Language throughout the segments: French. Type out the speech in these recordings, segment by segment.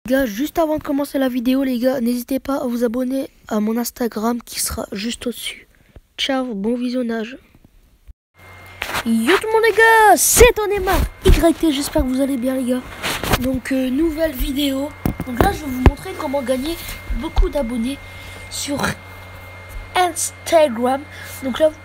Gars, juste avant de commencer la vidéo, les gars, n'hésitez pas à vous abonner à mon Instagram qui sera juste au-dessus. Ciao, bon visionnage. Yo tout le monde les gars, c'est Onemar YT, j'espère que vous allez bien les gars. Donc nouvelle vidéo. Donc là je vais vous montrer comment gagner beaucoup d'abonnés sur Instagram. Donc là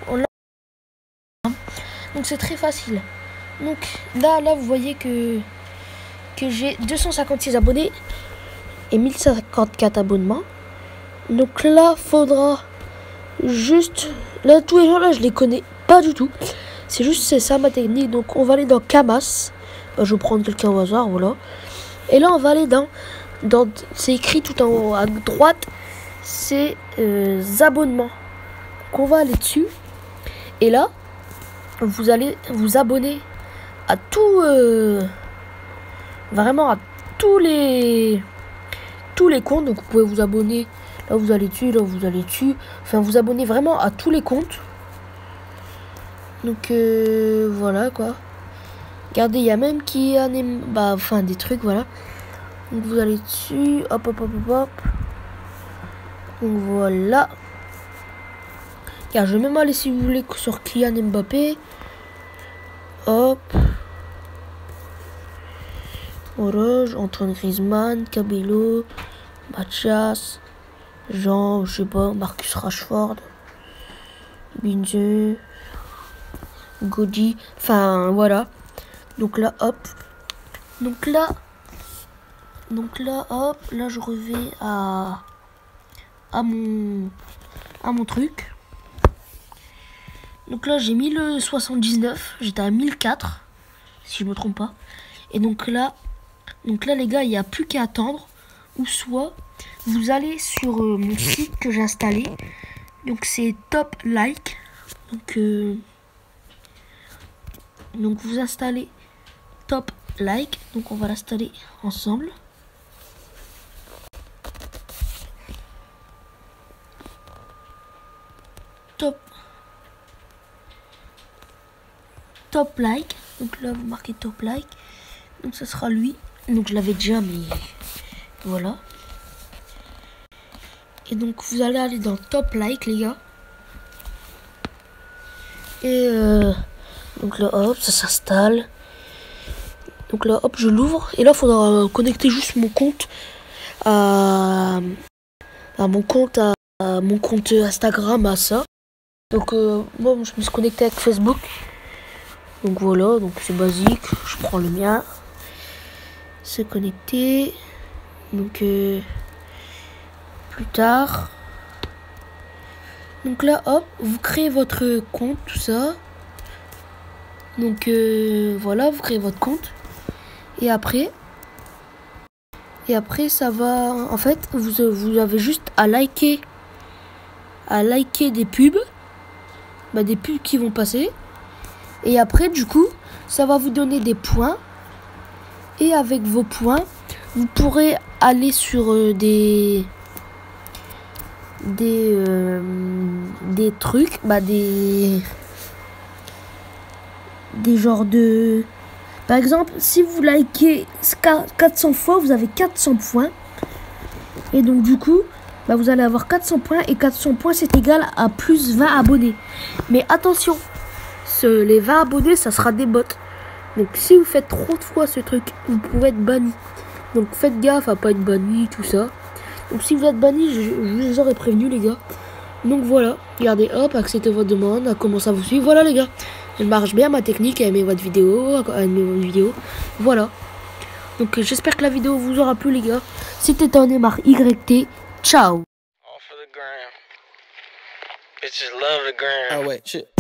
donc c'est très facile. Donc là vous voyez que j'ai 256 abonnés et 1054 abonnements. Donc là faudra juste là tous les gens là je les connais pas du tout. C'est ça ma technique. Donc on va aller dans Camas. Je vais prendre quelqu'un au hasard, voilà. Et là on va aller dans c'est écrit tout en haut à droite, c'est abonnements. Donc on va aller dessus. Et là vous allez vous abonner à tout vraiment à tous les comptes. Donc vous pouvez vous abonner, là vous allez dessus, là vous allez dessus, enfin vous abonnez vraiment à tous les comptes. Donc voilà quoi. Regardez, il y a même qui anime enfin des trucs, voilà. Donc vous allez dessus, hop. Donc voilà. Car je vais même aller si vous voulez sur Kylian Mbappé. Hop. Orange, Antoine Griezmann, Cabello, Mathias, Jean, je sais pas, Marcus Rashford, Binze, Godi, enfin voilà. Donc là hop. Donc là hop, là je reviens à mon truc. Donc là j'ai 1079, j'étais à 1004 si je me trompe pas. Et donc là les gars, il n'y a plus qu'à attendre, ou soit vous allez sur mon site que j'ai installé. Donc c'est Top Like. Donc vous installez Top Like. Donc on va l'installer ensemble. Top Like. Donc là vous marquez Top Like. Donc ça sera lui. Donc je l'avais déjà, mais voilà. Et donc vous allez aller dans Top Like les gars. Et donc là hop, ça s'installe. Donc là hop, je l'ouvre. Et là il faudra connecter juste mon compte à mon compte Instagram à ça. Donc moi je me suis connecté avec Facebook. Donc voilà, donc c'est basique. Je prends le mien. Se connecter. Donc plus tard. Donc là hop, vous créez votre compte, tout ça. Donc voilà, vous créez votre compte. Et après ça va. En fait, vous avez juste à liker des pubs. Des pubs qui vont passer. Et après du coup, ça va vous donner des points. Et avec vos points, vous pourrez aller sur des trucs, des genres de... Par exemple, si vous likez 400 fois, vous avez 400 points. Et donc du coup, vous allez avoir 400 points. Et 400 points, c'est égal à plus 20 abonnés. Mais attention, les 20 abonnés, ça sera des bots. Donc si vous faites trop de fois ce truc, vous pouvez être banni. Donc faites gaffe à pas être banni, tout ça. Donc si vous êtes banni, je vous aurais prévenu les gars. Donc voilà, regardez, hop, acceptez votre demande, à comment ça vous suit. Voilà les gars, elle marche bien ma technique, aimez votre vidéo, voilà. Donc j'espère que la vidéo vous aura plu les gars. C'était Onemar YT, ciao. Ah ouais, shit.